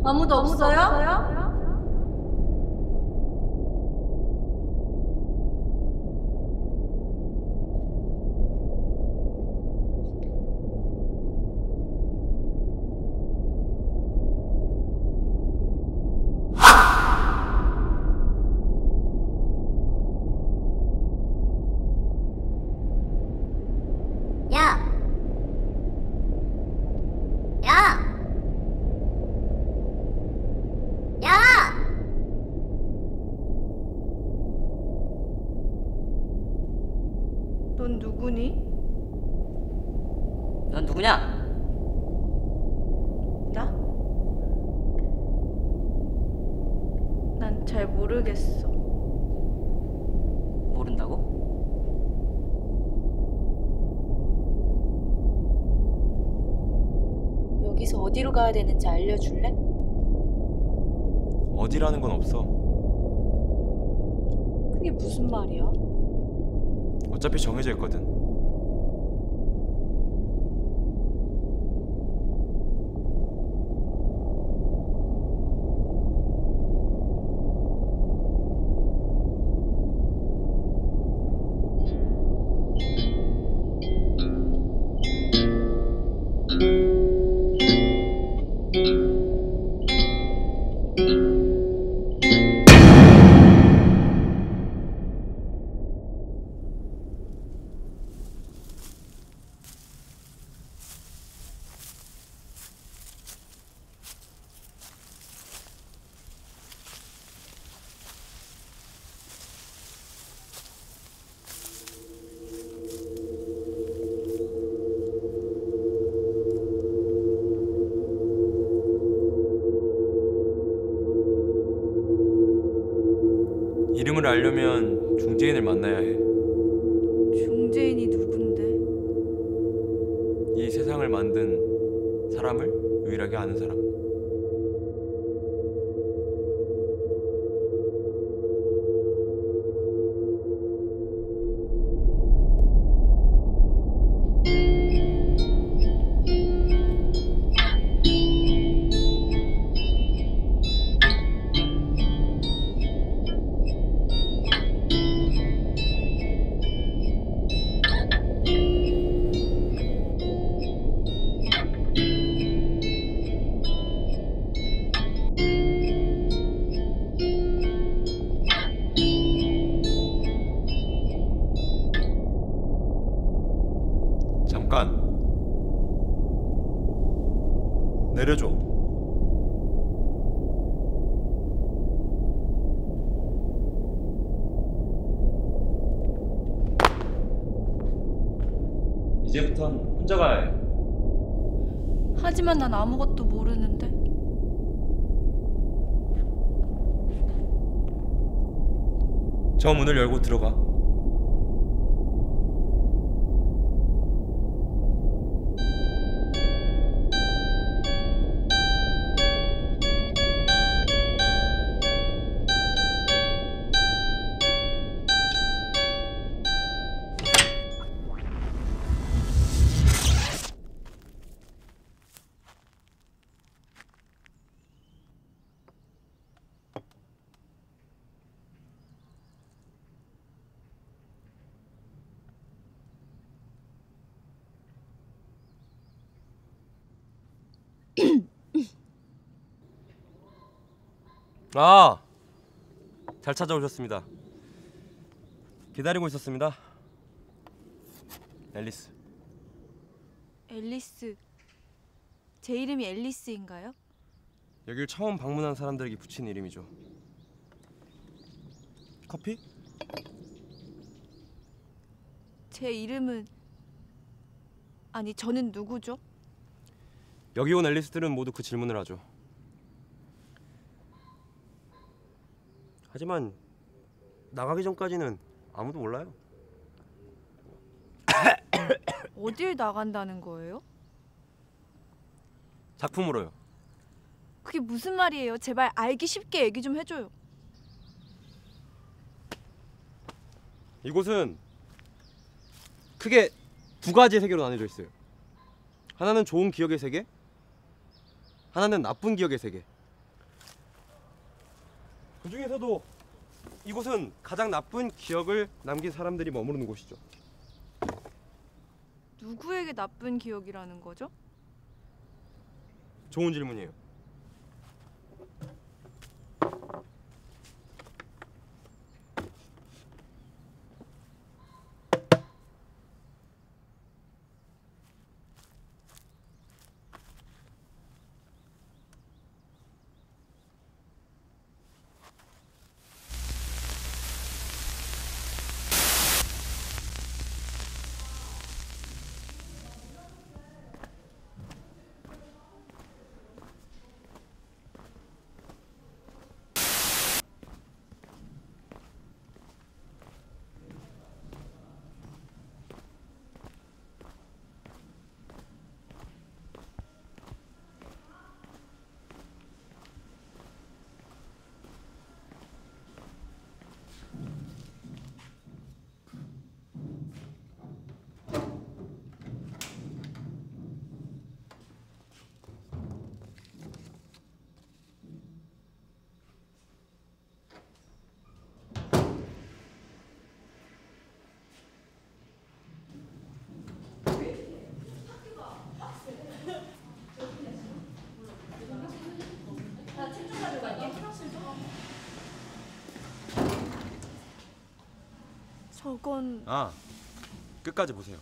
아무도 없어요? 야! 야! 야! 넌 누구니? 넌 누구냐? 나? 난 잘 모르겠어. 모른다고? 여기서 어디로 가야 되는지 알려줄래? 어디라는 건 없어. 그게 무슨 말이야? 어차피 정해져 있거든. 이름을 알려면 중재인을 만나야 해. 중재인이 누군데? 이 세상을 만든 사람을 유일하게 아는 사람. 잠깐 내려줘. 이제부턴 혼자 가야 해. 하지만 난 아무것도 모르는데. 저 문을 열고 들어가. 아, 잘 찾아오셨습니다. 기다리고 있었습니다. 앨리스. 앨리스. 제 이름이 앨리스인가요? 여길 처음 방문한 사람들에게 붙인 이름이죠. 커피? 제 이름은... 아니, 저는 누구죠? 여기 온 앨리스들은 모두 그 질문을 하죠. 하지만 나가기 전까지는 아무도 몰라요. 어딜 나간다는 거예요? 작품으로요. 그게 무슨 말이에요? 제발 알기 쉽게 얘기 좀 해줘요. 이곳은 크게 두 가지의 세계로 나뉘어져 있어요. 하나는 좋은 기억의 세계, 하나는 나쁜 기억의 세계. 그 중에서도 이곳은 가장 나쁜 기억을 남긴 사람들이 머무르는 곳이죠. 누구에게 나쁜 기억이라는 거죠? 좋은 질문이에요. 저건 끝까지 보세요.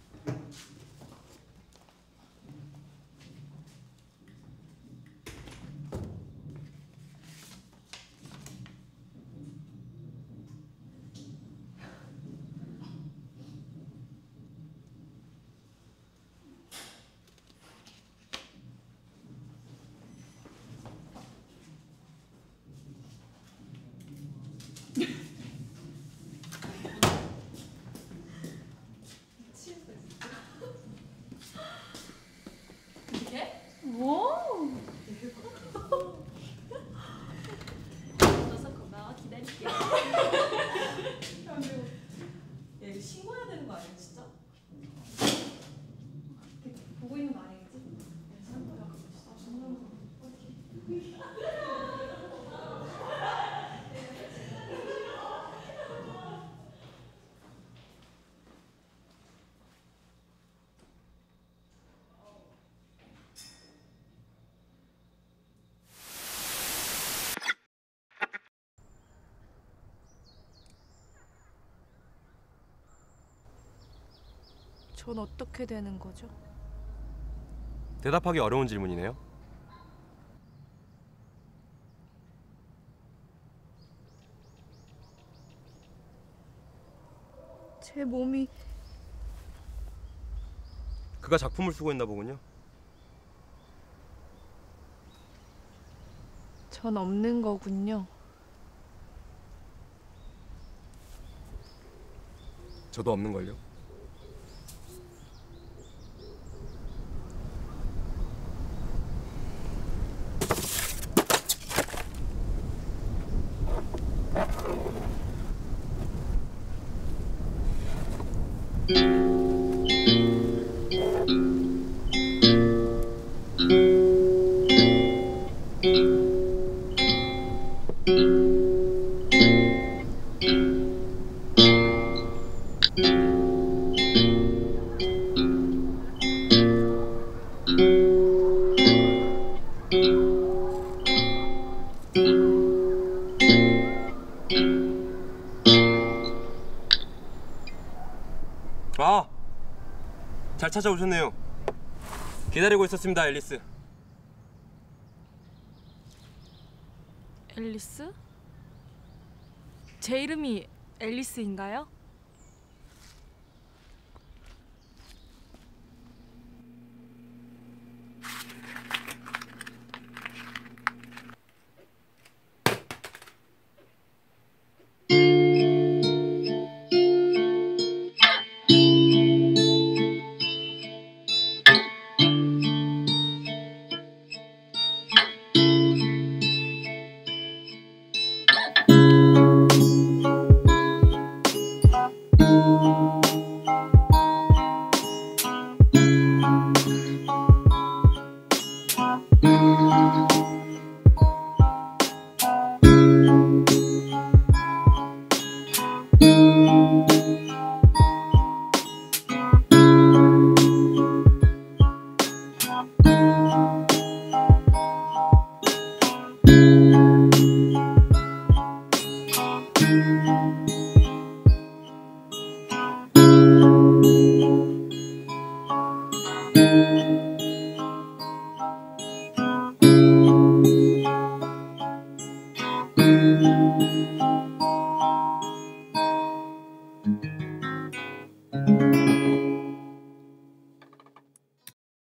신고해야 되는 거 아니야, 진짜? 보고 있는 거 아니겠지? 전 어떻게 되는 거죠? 대답하기 어려운 질문이네요. 제 몸이 그가 작품을 쓰고 있나 보군요. 전 없는 거군요. 저도 없는걸요. 잘 찾아오셨네요. 기다리고 있었습니다, 앨리스. 앨리스? 제 이름이 앨리스인가요? 아